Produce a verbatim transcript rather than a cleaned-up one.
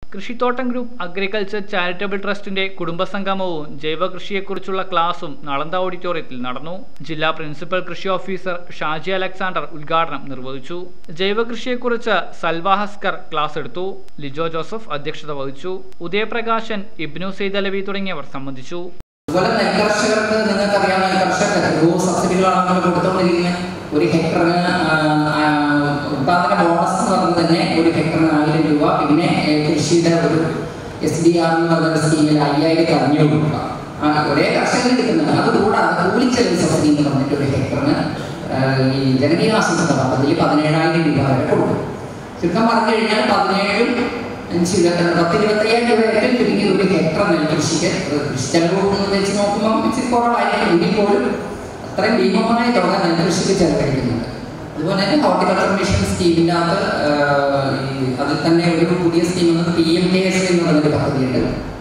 കൃഷിത്തോട്ടം group agriculture charitable ട്രസ്റ്റിന്റെ കുടുംബസംഗമവും ജൈവകൃഷിയെക്കുറിച്ചുള്ള ക്ലാസും നളന്ദ ഓഡിറ്റോറിയത്തിൽ നടന്നു. ജില്ലാ പ്രിൻസിപ്പൽ കൃഷി ഓഫീസർ ഷാജി അലക്സാണ്ടർ ഉദ്ഘാടനം നിർവഹിച്ചു. ജൈവകൃഷിയെക്കുറിച്ച് സൽവ ഹസ്കർ ക്ലാസ് എടുത്തു. ലിജോ ജോസഫ് അധ്യക്ഷത വഹിച്ചു. ഉദയപ്രകാശൻ, ഇബ്നു സെയ്ദ് അലവി തുടങ്ങിയവർ സംബന്ധിച്ചു. നെൽകർഷകർക്ക് നിങ്ങൾക്കറിയാം, നെൽകർഷകർക്ക് ഭൂ സബ്സിഡികളാണ് കൊടുത്തുകൊണ്ടിരിക്കുന്നത്. ഒരു ഹെക്ടറിന് ഉത്പാദന ബോണസ് എന്ന് പറഞ്ഞത് തന്നെ ഒരു ഹെക്ടറിന് ആയിരം രൂപ. പിന്നെ കൃഷിയുടെ ഒരു എസ് ഡി ആർ എന്ന് പറയുന്ന സ്കീമിൽ അയ്യായിരത്തി അഞ്ഞൂറ് രൂപ ഒരേ കർഷകന് കിട്ടുന്നത്. അതുകൂടാതെ കൂലിച്ചെലവ് സബ്സിഡി എന്ന് പറഞ്ഞിട്ട് ഒരു ഹെക്ടറിന് ഈ ജനകീയാസൂത്രണ പദ്ധതിയിൽ പതിനേഴായിരം രൂപ വരെ കൊടുക്കും. ചുരുക്കം പറഞ്ഞു കഴിഞ്ഞാൽ പതിനേഴും അഞ്ച് ഇരുപത്തി പത്ത് ഇരുപത്തയ്യായിരം രൂപ ഏറ്റവും ചുരുങ്ങിയ ഒരു ഹെക്ടർ നെൽകൃഷിക്ക് കൃഷി ചെലവ് വെച്ച് നോക്കുമ്പോൾ ഇച്ചിരി കുറവായിരിക്കും. എങ്കിൽ പോലും അത്രയും ഭീമമായ തുക നെൽകൃഷിക്ക് ചെലവഴിക്കുന്നുണ്ട്. അതുപോലെ തന്നെ ഹോർട്ടിക്കൾച്ചർ മിഷൻ സ്കീമിൻ്റെ അകത്ത് അതിൽ തന്നെ ഒരു പുതിയ scheme P M K S എന്ന് പറഞ്ഞൊരു പദ്ധതിയുണ്ട്.